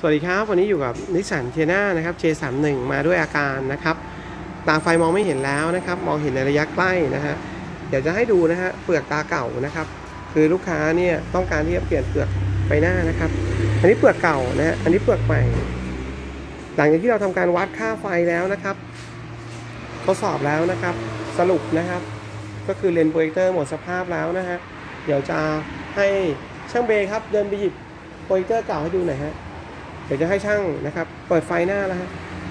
สวัสดีครับวันนี้อยู่กับนิสสันเทียน่านะครับ J31 มาด้วยอาการนะครับตาไฟมองไม่เห็นแล้วนะครับมองเห็นในระยะใกล้นะฮะเดี๋ยวจะให้ดูนะฮะเปลือกตาเก่านะครับคือลูกค้าเนี่ยต้องการที่จะเปลี่ยนเปลือกไฟหน้านะครับอันนี้เปลือกเก่านะฮะอันนี้เปลือกใหม่หลังจากที่เราทำการวัดค่าไฟแล้วนะครับทดสอบแล้วนะครับสรุปนะครับก็คือเลนส์โปรเจคเตอร์หมดสภาพแล้วนะฮะเดี๋ยวจะให้ช่างเบย์ครับเดินไปหยิบโปรเจคเตอร์เก่าให้ดูหน่อยฮะเดี๋ยวจะให้ช่างนะครับเปิดไฟหน้าแล้วฮะ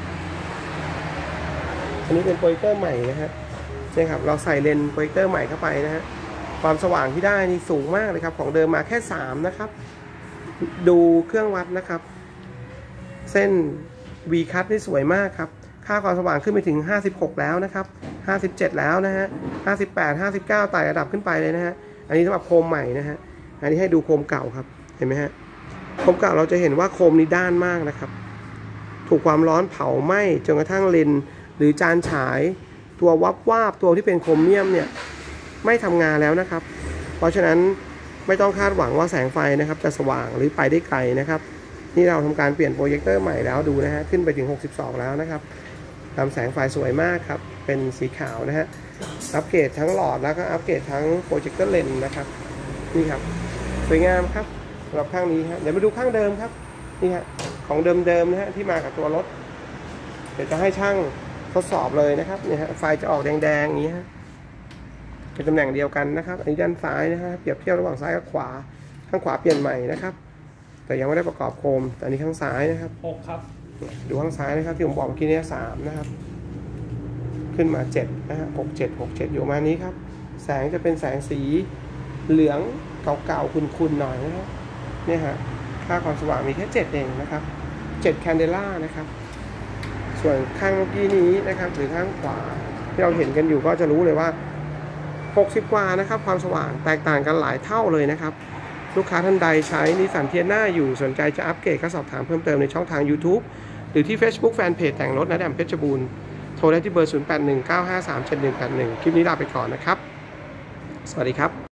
อันนี้เป็นโปรเจคเตอร์ใหม่นะฮะนี่ครับเราใส่เลนส์โปรเจคเตอร์ใหม่เข้าไปนะฮะความสว่างที่ได้นี่สูงมากเลยครับของเดิมมาแค่3นะครับดูเครื่องวัดนะครับเส้น V cut นี่สวยมากครับค่าความสว่างขึ้นไปถึง56แล้วนะครับ57แล้วนะฮะ58 59ไต่ระดับขึ้นไปเลยนะฮะอันนี้สำหรับโคมใหม่นะฮะอันนี้ให้ดูโคมเก่าครับเห็นไหมฮะโคมเก่าเราจะเห็นว่าโคมนี้ด้านมากนะครับถูกความร้อนเผาไหม้จนกระทั่งเลนส์หรือจานฉายตัววับวาบตัวที่เป็นโครเมียมเนี่ยไม่ทำงานแล้วนะครับเพราะฉะนั้นไม่ต้องคาดหวังว่าแสงไฟนะครับจะสว่างหรือไปได้ไกลนะครับนี่เราทำการเปลี่ยนโปรเจคเตอร์ใหม่แล้วดูนะฮะขึ้นไปถึง62แล้วนะครับทำแสงไฟสวยมากครับเป็นสีขาวนะฮะอัปเกรดทั้งหลอดแล้วก็อัปเกรดทั้งโปรเจคเตอร์เลนส์นะครับนี่ครับสวยงามครับสำหรับข้างนี้ฮะเดี๋ยวมาดูข้างเดิมครับนี่ฮะของเดิมๆนะฮะที่มากับตัวรถเดี๋ยวจะให้ช่างทดสอบเลยนะครับเนี่ยฮะไฟจะออกแดงๆอย่างนี้ฮะเป็นตำแหน่งเดียวกันนะครับอันนี้ด้านซ้ายนะฮะเปรียบเทียบระหว่างซ้ายกับขวาข้างขวาเปลี่ยนใหม่นะครับแต่ยังไม่ได้ประกอบโคมแต่อันนี้ข้างซ้ายนะครับ 6ครับดูข้างซ้ายนะครับที่ผมบอกเมื่อกี้เนี่ย3นะครับขึ้นมา7นะฮะ67อยู่มานี้ครับแสงจะเป็นแสงสีเหลืองเก่าๆขุ่นๆหน่อยนะครับเนี่ยฮะค่าความสว่างมีแค่7เองนะครับ7แคนเดล่านะครับส่วนข้างเมื่อกี้นี้นะครับหรือข้างขวาที่เราเห็นกันอยู่ก็จะรู้เลยว่า60กว่านะครับความสว่างแตกต่างกันหลายเท่าเลยนะครับลูกค้าท่านใดใช้นิสสันเทียน่าอยู่สนใจจะอัปเกรดก็สอบถามเพิ่มเติมในช่องทาง YouTube หรือที่ Facebook Fanpage แต่งรถณแดมเพชรบูรณ์โทรได้ที่เบอร์ 0819537181 คลิปนี้ลาไปก่อนนะครับสวัสดีครับ